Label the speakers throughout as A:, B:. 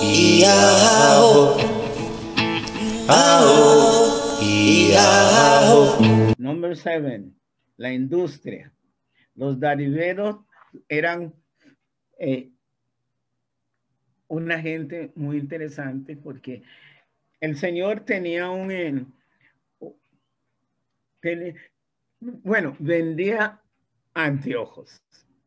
A: Number 7, la industria. Los dadiveros eran una gente muy interesante porque el señor tenía bueno, vendía anteojos,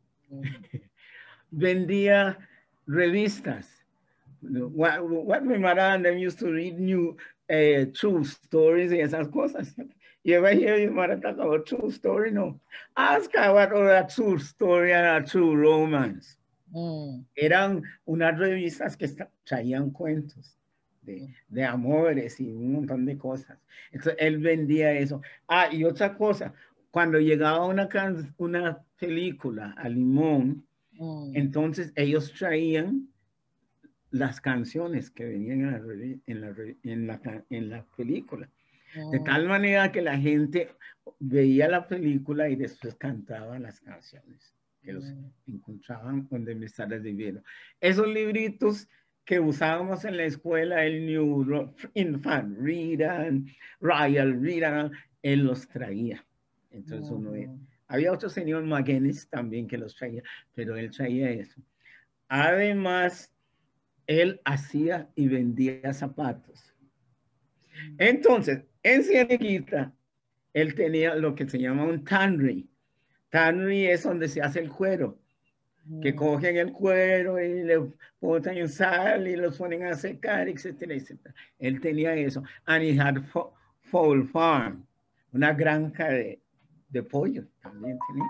A: vendía revistas. What my mother and them used to read new true stories y esas cosas. You ever hear your mother talk about true story? No. Ask her what are a true story and a true romance. Eran unas revistas que traían cuentos de amores y un montón de cosas. Entonces, él vendía eso. Ah, y otra cosa, cuando llegaba una película a Limón, entonces ellos traían las canciones que venían en la película. De tal manera que la gente veía la película y después cantaban las canciones que los encontraban donde me estaba viviendo. Esos libritos que usábamos en la escuela, el New Infant Reader, Royal Reader, él los traía. Entonces había otro señor Magenis también que los traía, pero él traía eso. Además, él hacía y vendía zapatos. Entonces, en Cieneguita, él tenía lo que se llama un tannery. Tannery es donde se hace el cuero, que cogen el cuero y le ponen sal y los ponen a secar, etcétera, etcétera. Él tenía eso. And he had fowl farm, una granja de pollo también tenía.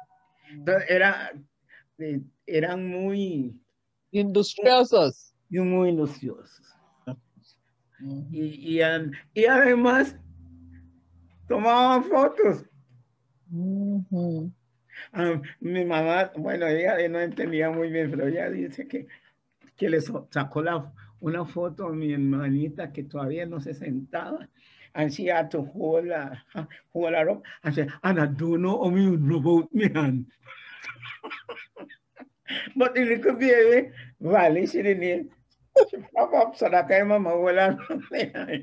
A: Entonces, eran muy
B: industriosos.
A: Muy industriosos. Y además tomaban fotos. Mi mamá, bueno, ella no entendía muy bien, pero ella dice que le sacó una foto a mi hermanita que todavía no se sentaba. And she had to hold her up and say, and I don't know how you about me hand. But the little baby, Valley, she didn't. She pop up so that time mama hold her up.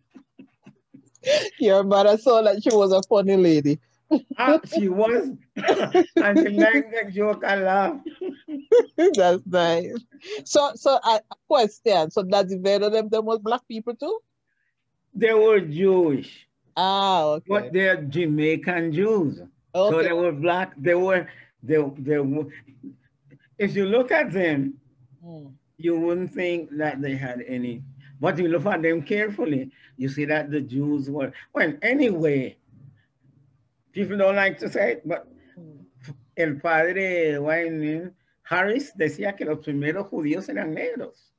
B: Your mother saw that she was a funny lady.
A: She was. And she liked the joke and laugh.
B: That's nice. So a question. So that them was black people too?
A: They were Jewish.
B: Okay.
A: But they're Jamaican Jews. Okay. So they were black. They were if you look at them, you wouldn't think that they had any. But you look at them carefully, you see that the Jews were, well, anyway, people don't like to say it, but el padre Wayne Harris decía que los primeros judíos eran negros.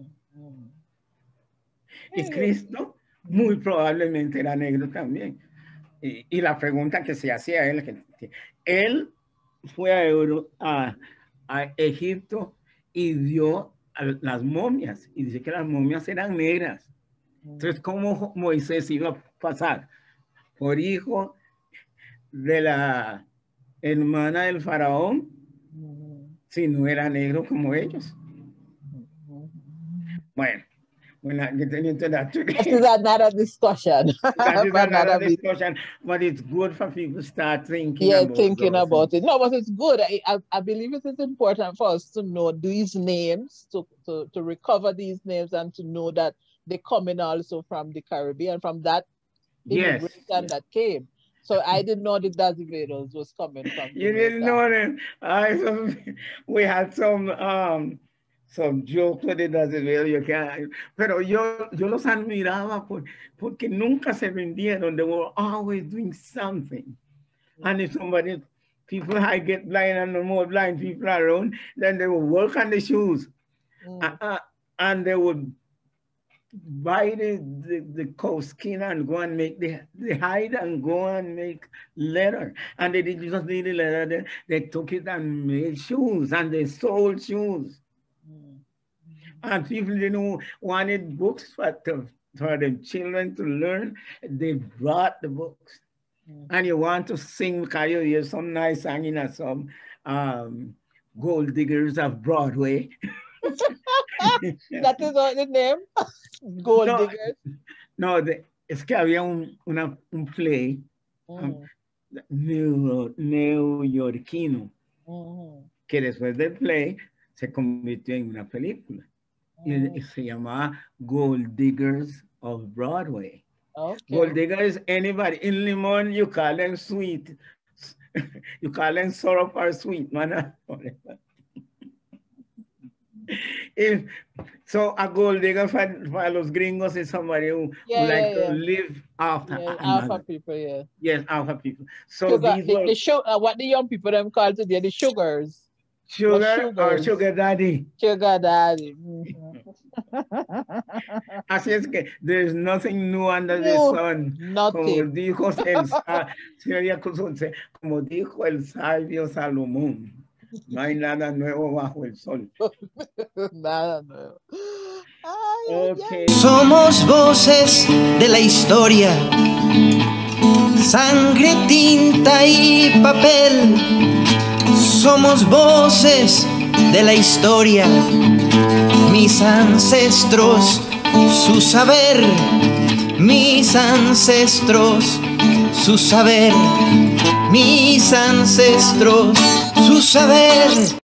A: Y Cristo muy probablemente era negro también. Y la pregunta que se hacía él fue a Egipto y vio a las momias y dice que las momias eran negras. Entonces, ¿cómo Moisés iba a pasar por hijo de la hermana del faraón si no era negro como ellos? Bueno, we're not getting into that today.
B: That is another discussion.
A: That is another discussion, but it's good for people to start thinking
B: about it. No, but it's good. I believe it is important for us to know these names, to recover these names and to know that they come in also from the Caribbean, from that immigration that came. So I didn't know that Daziveros was coming from
A: You didn't know that. We had some joke with it as well, pero yo los admiraba porque nunca se rindieron. They were always doing something. And if people had get blind and no more blind people around, then they would work on the shoes. And they would buy the cow skin and go and make the hide and go and make leather. And they didn't just need the leather, they took it and made shoes and they sold shoes. And people wanted books for the children to learn. They brought the books. And you want to sing because you hear some nice singing at some Gold Diggers of Broadway.
B: That is what the name? Gold Diggers.
A: No, es que había un play neoyorquino que después del play se convirtió en una película. Y se llamaba Gold Diggers of Broadway. Okay. Gold digger is anybody. In Limon, you call them sweet. You call them syrup or sweet, man. So a gold digger for los gringos is somebody who like to live after
B: alpha people,
A: Yes, alpha people. So
B: sugar, what the young people them call today, the sugars.
A: Sugar or sugar daddy.
B: Sugar daddy.
A: Así es que there's nothing new under the sun.
B: Nothing.
A: Como dijo el sabio Salomón, no hay nada nuevo bajo el sol.
B: Nada nuevo.
C: Okay. Somos voces de la historia, sangre, tinta y papel. Somos voces de la historia, mis ancestros, su saber, mis ancestros, su saber, mis ancestros, su saber.